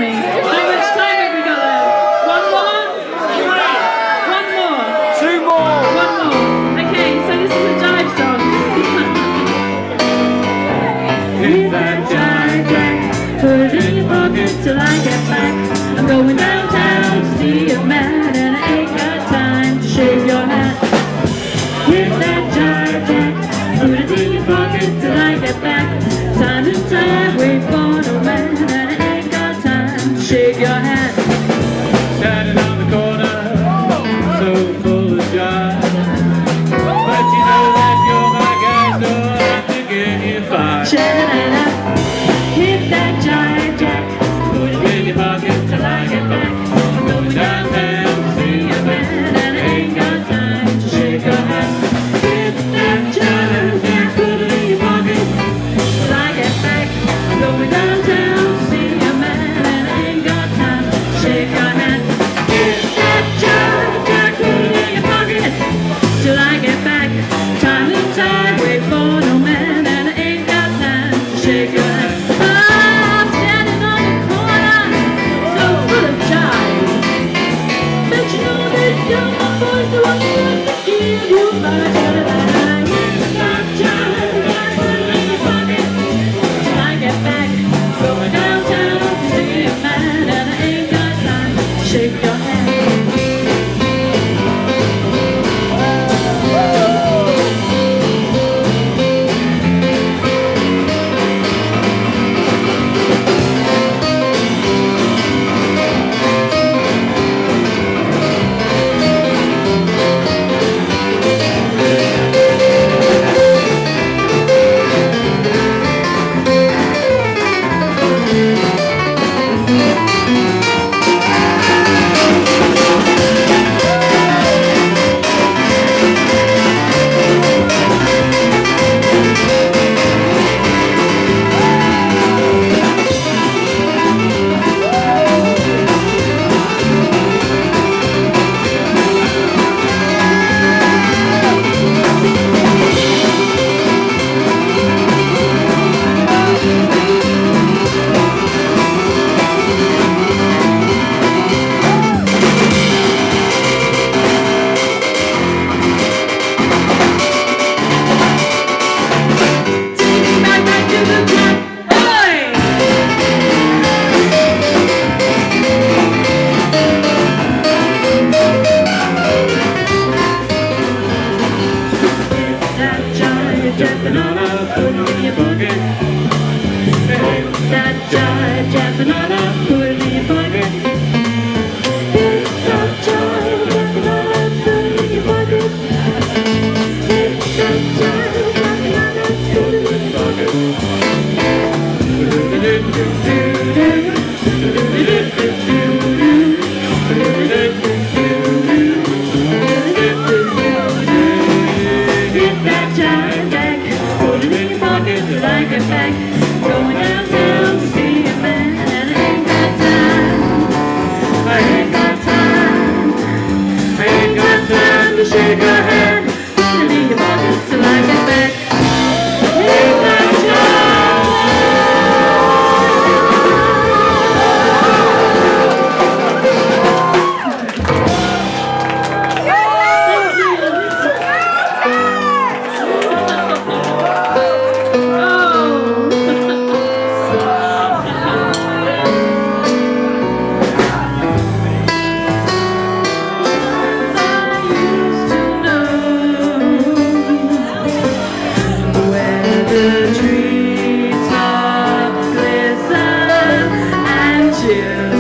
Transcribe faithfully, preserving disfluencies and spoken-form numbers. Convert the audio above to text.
me. How much time have we got left? One more? One more? Two more! One more. Okay, so this is a jive song. Hit that jive, Jack. Put it in your pocket till I get back. I'm going downtown to see a man, and I ain't got time to shave your hat. Hit that jive, Jack. Put it in your pocket till I get back. Time and time, wait for no man, and I ain't got time to shave your hat. Standing on the corner, so full of jive. But you know that you're my guy, so I have to give you five. Sha-da-da-da. Hit that jive, Jack. Put it in your pocket till I get back. I'm going downtown to see a man, and I ain't got time to shave your hat. Hit that jive, Jack. Put it in your pocket till I get back. I'm going downtown to see a man, and I ain't got time to shake your hand. Hit that jive, Jack, put it in your pocket till I get back. Time and time, wait for no man, and I ain't got time to shake your hand. Oh, I'm standing on the corner, so full of jive. But you know that you're my voice, the one who wants to give you my jive. Hit that jive, Jack, put it in your pocket till I get back. Going downtown to see a man, and I ain't got time to shake your hand. banana, put it in your pocket. Hey, That jive, jive banana, put it in your pocket. Hit that jive, jive banana, put it in your pocket. Hit that jive, jive banana, put it in your pocket. Hit that jive, Jack, put it in your pocket till I get back. Going downtown to see a man, and I ain't got time. I ain't got time. I ain't got time to shake her hand. Put it in your pocket till I get back. Hit that jive. The treetops glisten and chill.